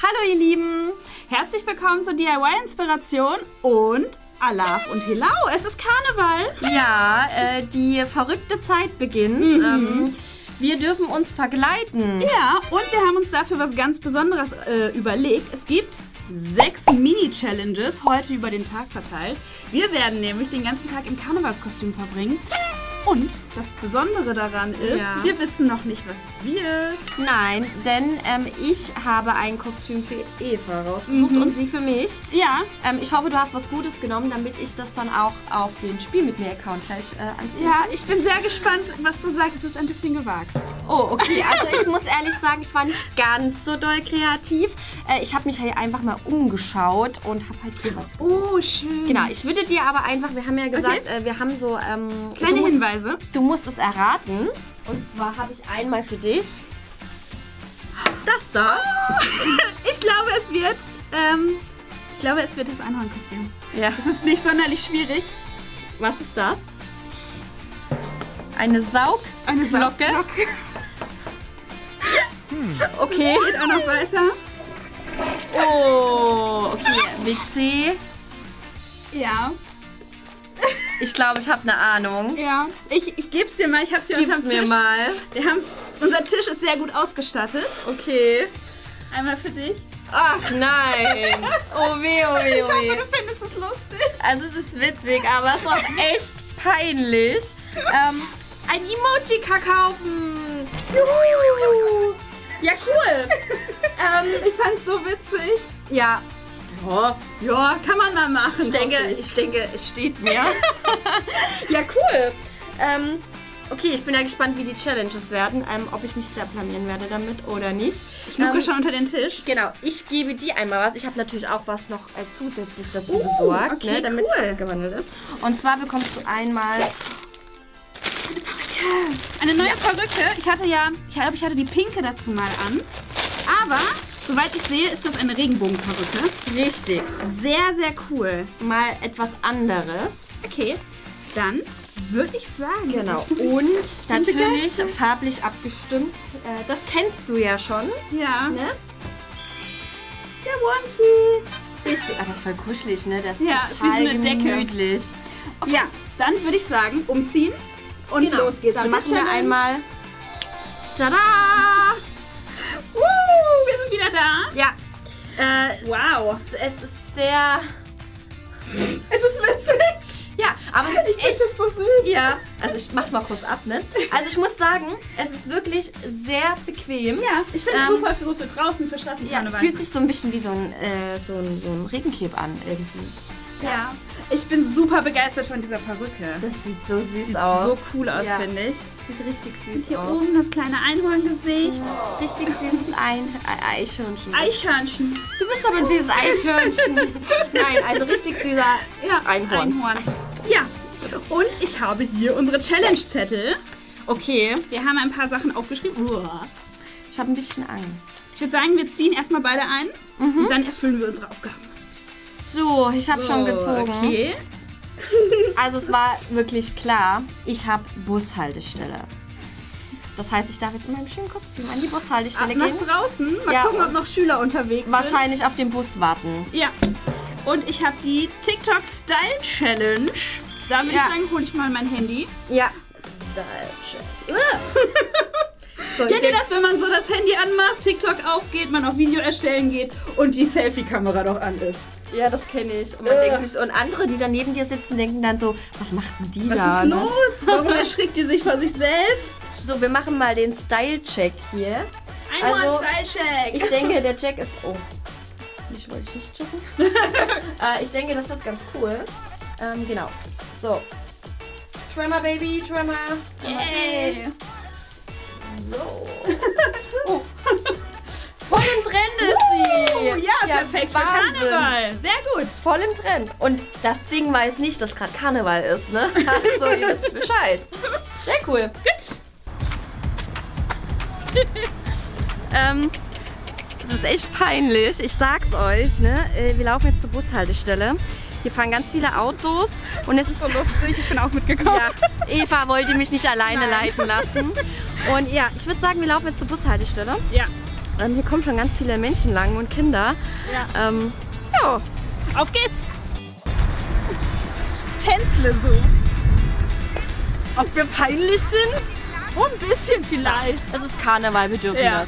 Hallo ihr Lieben, herzlich willkommen zur DIY-Inspiration und Alaf und Hilau, es ist Karneval. Ja, die verrückte Zeit beginnt. Wir dürfen uns verkleiden. Ja, und wir haben uns dafür was ganz Besonderes überlegt. Es gibt 6 Mini-Challenges, heute über den Tag verteilt. Wir werden nämlich den ganzen Tag im Karnevalskostüm verbringen. Und das Besondere daran ist, wir wissen noch nicht, was es wird. Nein, denn ich habe ein Kostüm für Eva rausgesucht und sie für mich. Ja. Ich hoffe, du hast was Gutes genommen, damit ich das dann auch auf den Spiel mit mir Account gleich anziehe. Ja, ich bin sehr gespannt, was du sagst. Es ist ein bisschen gewagt. Oh, okay. Also ich muss ehrlich sagen, ich war nicht ganz so doll kreativ. Ich habe mich hier einfach mal umgeschaut und habe halt hier was gesucht. Oh, schön. Genau, ich würde dir aber einfach, wir haben ja gesagt, wir haben so... kleine Hinweise. Du musst es erraten. Und zwar habe ich einmal für dich das da. Ich glaube, es wird das Einhornkostüm. Ja. Das ist nicht sonderlich schwierig. Was ist das? Eine Saugglocke. Okay. Geht auch noch weiter. Oh, okay. WC. Ja. Ich glaube, ich habe eine Ahnung. Ja. Ich gebe es dir mal. Ich habe es hier unterm Tisch. Gib's mir mal. Unser Tisch ist sehr gut ausgestattet. Okay. Einmal für dich. Ach nein. Oh weh, oh weh, oh weh. Ich hoffe, du findest es lustig. Also es ist witzig, aber es ist auch echt peinlich. Ein Emoji kaufen. Juhu. Ja, cool. Ich fand's so witzig. Ja. Ja, kann man mal machen. Ich denke, es steht mir. Ja, cool. Okay, ich bin ja gespannt, wie die Challenges werden. Ob ich mich sehr blamieren werde damit oder nicht. Ich luke schon unter den Tisch. Genau, ich gebe dir einmal was. Ich habe natürlich auch was noch zusätzlich dazu besorgt, okay, ne, damit es abgewandelt ist. Und zwar bekommst du einmal... Eine Perücke. Eine neue Perücke. Ich hatte die pinke dazu mal an. Aber... soweit ich sehe, ist das eine Regenbogenperücke. Richtig. Sehr, sehr cool. Mal etwas anderes. Okay, dann würde ich sagen. Genau. Und natürlich farblich abgestimmt. Das kennst du ja schon. Ja. Ne? Der Onesie. Richtig. Ah, das ist voll kuschelig, ne? Das ist ja, total wie so eine gemütlich. Okay, ja, dann würde ich sagen, umziehen und los geht's. Dann machen wir einmal... Tada! Wir sind wieder da. Ja. Wow. Es ist sehr... Es ist witzig. Ja, aber es ist echt... Das ist so süß. Ja, also ich mach's mal kurz ab, ne? Also ich muss sagen, es ist wirklich sehr bequem. Ja, ich finde es super für draußen, für Straßenkarneval. Ja, fühlt sich so ein bisschen wie so ein Regencape an irgendwie. Ja. Ich bin super begeistert von dieser Perücke. Das sieht so süß Sieht aus. so cool aus, finde ich. Sieht richtig süß Und hier aus. oben das kleine Einhorngesicht. Oh, richtig süßes Eichhörnchen. Eichhörnchen. Du bist aber ein süßes Eichhörnchen. Nein, also richtig süßer Einhorn. Ja, und ich habe hier unsere Challenge-Zettel. Okay. Wir haben ein paar Sachen aufgeschrieben. Ich habe ein bisschen Angst. Ich würde sagen, wir ziehen erstmal beide ein und dann erfüllen wir unsere Aufgaben. So, ich habe schon gezogen. Okay. Also es war wirklich klar, ich habe Bushaltestelle. Das heißt, ich darf jetzt in meinem schönen Kostüm an die Bushaltestelle gehen. Nach draußen. Mal gucken, ob noch Schüler unterwegs sind. Wahrscheinlich auf den Bus warten. Ja. Und ich habe die TikTok Style Challenge. Da würde ich sagen, hole ich mal mein Handy. Ja. So, kennt ihr das, wenn man so das Handy anmacht, TikTok aufgeht, man auf Video erstellen geht und die Selfie-Kamera noch an ist? Ja, das kenne ich. Und man denkt sich, und andere, die dann neben dir sitzen, denken dann so, was macht denn die da? Was ist los? Warum erschrickt die sich vor sich selbst? So, wir machen mal den Style-Check hier. Einmal Style-Check. Ich denke, der Check ist... Oh, ich wollte nicht checken. Ich denke, das wird ganz cool. Genau. So. Tremor, Baby, Tremor. Yay. So. Oh. Voll im Trend ist sie. Ja, perfekt für Karneval. Sehr gut. Voll im Trend. Und das Ding weiß nicht, dass gerade Karneval ist, ne? Also, ihr wisst Bescheid. Sehr cool. Gut. Es ist echt peinlich. Ich sag's euch, ne? Wir laufen jetzt zur Bushaltestelle. Hier fahren ganz viele Autos und es ist so lustig. Ich bin auch mitgekommen. Ja, Eva wollte mich nicht alleine leiten lassen. Und ja, ich würde sagen, wir laufen jetzt zur Bushaltestelle. Ja. Hier kommen schon ganz viele Menschen lang und Kinder. Ja. Ja. Auf geht's! Tänzle so. Ob wir peinlich sind? Ein bisschen vielleicht. Es ist Karneval, wir dürfen das.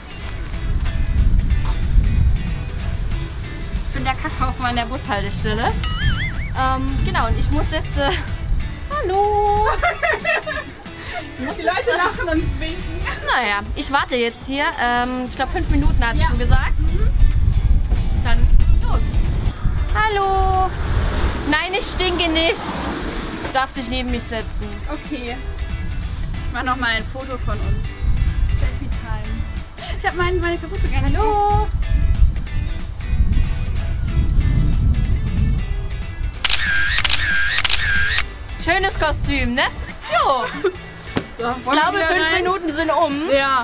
Ich bin der Kackhaufen an der Bushaltestelle. Genau, und ich muss jetzt... hallo! Die Leute lachen und winken. Naja, ich warte jetzt hier. Ich glaube 5 Minuten hat sie gesagt. Dann los. Hallo! Nein, ich stinke nicht. Du darfst dich neben mich setzen. Okay. Ich mach noch mal ein Foto von uns. Selfie-Time. Ich habe meine Kapuze gar nicht. Hallo! Schönes Kostüm, ne? Jo! So, Ich glaube, 5 Minuten sind um. Ja.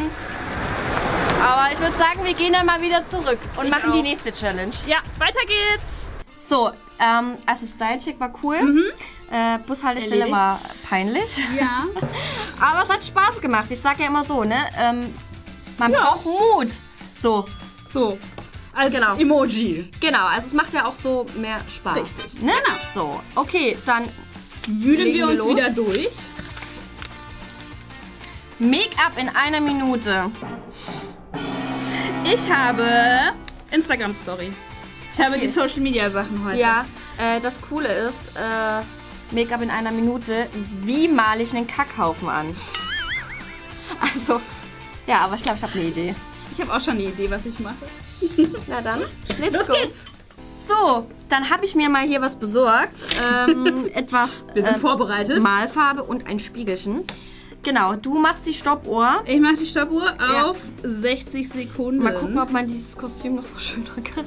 Aber ich würde sagen, wir gehen dann mal wieder zurück und machen die auch. nächste Challenge. Ja, weiter geht's. So, also Style-Check war cool. Bushaltestelle Erledigt. war peinlich. Ja. Aber es hat Spaß gemacht. Ich sage ja immer so, ne? Man braucht Mut. So, So. Als Genau. Emoji. genau. Also es macht ja auch so mehr Spaß. Richtig. Ne? So, okay, dann Wühlen Legen wir wir uns los? wieder durch. Make-up in einer Minute. Ich habe Instagram-Story. Ich habe Okay. die Social-Media-Sachen heute. Ja, das Coole ist, Make-up in einer Minute, wie male ich einen Kackhaufen an? Also, ja, aber ich glaube, ich habe eine Idee. Ich habe auch schon eine Idee, was ich mache. Na dann, let's Los go. geht's. So, dann habe ich mir mal hier was besorgt. Etwas Wir sind vorbereitet. Malfarbe und ein Spiegelchen. Genau, du machst die Stoppuhr. Ich mache die Stoppuhr Ja. auf 60 Sekunden. Mal gucken, ob man dieses Kostüm noch verschönern kann.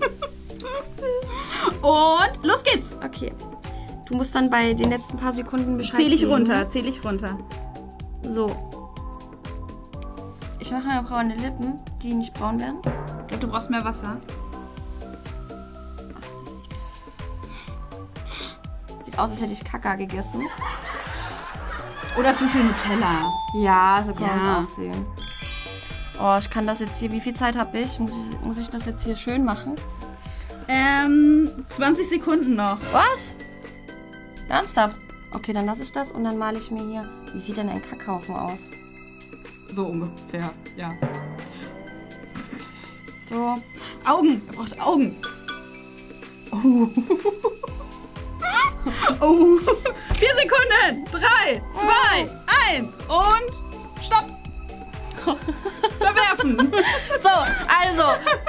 Und los geht's. Okay. Du musst dann bei den letzten paar Sekunden Bescheid Zähl ich geben. runter, zähl ich runter. So. Ich mache mir braune Lippen, die nicht braun werden. Ich glaube, du brauchst mehr Wasser. Sieht aus, als hätte ich Kaka gegessen. Oder zu viel Nutella. Ja, so kann Ja. man aussehen. Oh, ich kann das jetzt hier. Wie viel Zeit habe ich? Muss ich das jetzt hier schön machen? 20 Sekunden noch. Was? Ernsthaft? Okay, dann lasse ich das und dann male ich mir hier. Wie sieht denn ein Kackhaufen aus? So ungefähr, ja. So. Augen, er braucht Augen. Oh. Oh. 4 Sekunden. 3, 2, 1 und stopp. Verwerfen. So, also,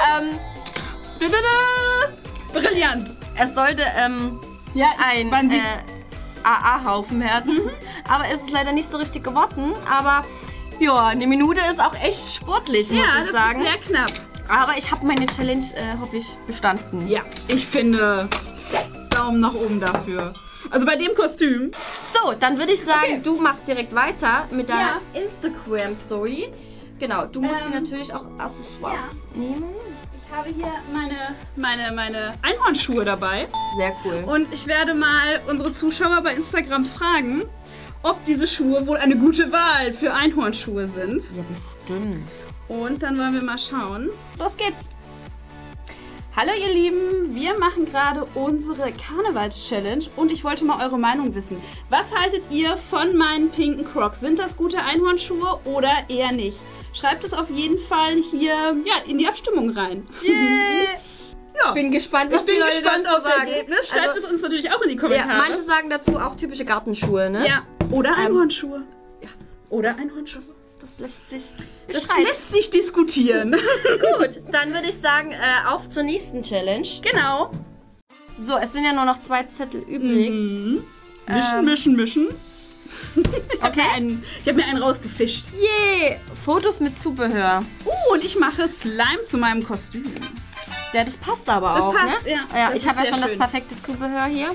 Brillant. es sollte Ja, ein man sieht. AA-Haufen werden. Aber es ist leider nicht so richtig geworden. Aber ja, eine Minute ist auch echt sportlich, muss Ja, ich das sagen. ist sehr knapp. Aber ich habe meine Challenge, hoffe ich, bestanden. Ja, ich finde Daumen nach oben dafür. Also bei dem Kostüm. So, dann würde ich sagen, Okay. du machst direkt weiter mit deiner Ja. Instagram-Story. Genau, du musst dir Ähm, natürlich auch Accessoires nehmen. Ich habe hier meine Einhornschuhe dabei. Sehr cool. Und ich werde mal unsere Zuschauer bei Instagram fragen, ob diese Schuhe wohl eine gute Wahl für Einhornschuhe sind. Ja, bestimmt. Und dann wollen wir mal schauen. Los geht's! Hallo ihr Lieben, wir machen gerade unsere Karnevals-Challenge und ich wollte mal eure Meinung wissen. Was haltet ihr von meinen pinken Crocs? Sind das gute Einhornschuhe oder eher nicht? Schreibt es auf jeden Fall hier in die Abstimmung rein. Yeah. Ja. Bin gespannt, was Ich bin die Leute gespannt dazu aufs sagen. Ergebnis. Schreibt Also, es uns natürlich auch in die ja, Kommentare. manche sagen dazu auch typische Gartenschuhe, ne? Ja, oder Einhornschuhe. Ja. Oder Einhornschuhe. Das lässt sich Das beschreiben. lässt sich diskutieren. Gut, dann würde ich sagen, auf zur nächsten Challenge. Genau. So, es sind ja nur noch 2 Zettel übrig. Mischen. Okay. Ich habe mir einen rausgefischt. Yay! Fotos mit Zubehör. Und ich mache Slime zu meinem Kostüm. Ja, das passt aber Das auch, passt, ne? ja. Ja, Das ich ist habe ja sehr schon das schön. perfekte Zubehör hier.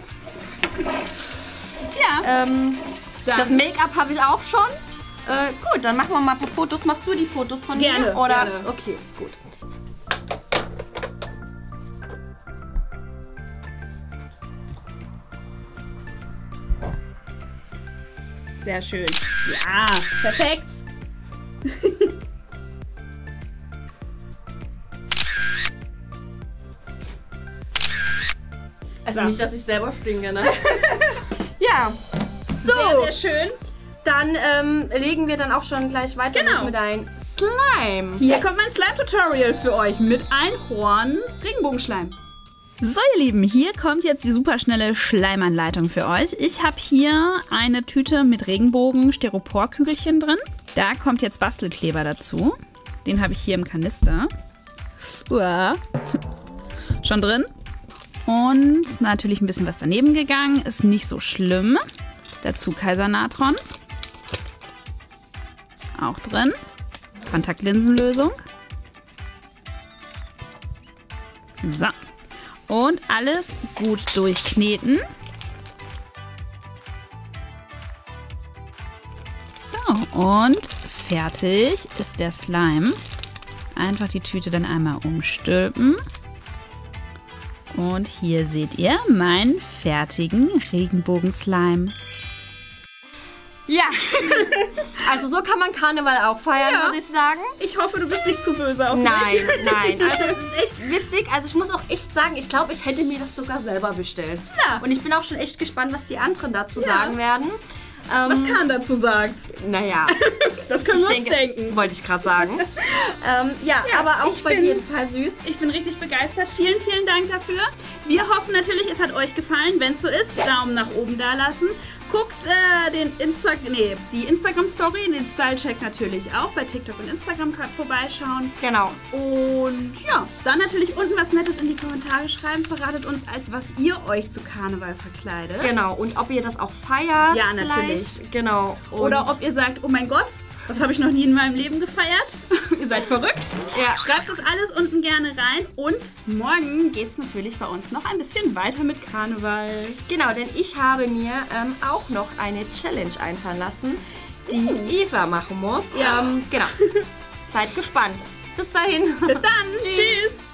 Ja. Das Make-up habe ich auch schon. Gut, dann machen wir mal ein paar Fotos. Machst du die Fotos von Gerne, mir? Oder? gerne. Okay, gut. Sehr schön. Ja, perfekt. Also nicht, dass ich selber stinke, ne? Ja. So. Sehr, sehr schön. Dann legen wir dann auch schon gleich weiter mit ein Slime. Hier kommt mein Slime-Tutorial für euch mit Einhorn-Regenbogenschleim. So ihr Lieben, hier kommt jetzt die superschnelle Schleimanleitung für euch. Ich habe hier eine Tüte mit Regenbogen-Styropor-Kügelchen drin. Da kommt jetzt Bastelkleber dazu. Den habe ich hier im Kanister. Uah. Schon drin. Und natürlich ein bisschen was daneben gegangen. Ist nicht so schlimm. Dazu Kaisernatron. Auch drin. Kontaktlinsenlösung. So. Und alles gut durchkneten. So, und fertig ist der Slime. Einfach die Tüte dann einmal umstülpen. Und hier seht ihr meinen fertigen Regenbogenslime. Ja, also so kann man Karneval auch feiern, würde ich sagen. Ich hoffe, du bist nicht zu böse auf mich. Nein. Also es ist echt witzig. Also ich muss auch echt sagen, ich glaube, ich hätte mir das sogar selber bestellt. Ja. Und ich bin auch schon echt gespannt, was die anderen dazu sagen werden. Was Kahn dazu sagt. Naja, das können wir uns denken. Wollte ich gerade sagen. Ja, aber auch bei dir total süß. Ich bin richtig begeistert. Vielen, vielen Dank dafür. Wir hoffen natürlich, es hat euch gefallen. Wenn es so ist, Daumen nach oben da lassen. Guckt die Instagram-Story, den Style-Check natürlich auch. Bei TikTok und Instagram vorbeischauen. Genau. Und ja, dann natürlich unten was Nettes in die Kommentare schreiben. Verratet uns, als was ihr euch zu Karneval verkleidet. Genau. Und ob ihr das auch feiert. Ja, natürlich. Genau. Und oder ob ihr sagt, oh mein Gott, das habe ich noch nie in meinem Leben gefeiert. Ihr seid verrückt. Ja. Schreibt das alles unten gerne rein. Und morgen geht es natürlich bei uns noch ein bisschen weiter mit Karneval. Genau, denn ich habe mir auch noch eine Challenge einfallen lassen, die Eva machen muss. Ja. Genau. Seid gespannt. Bis dahin. Bis dann. Tschüss.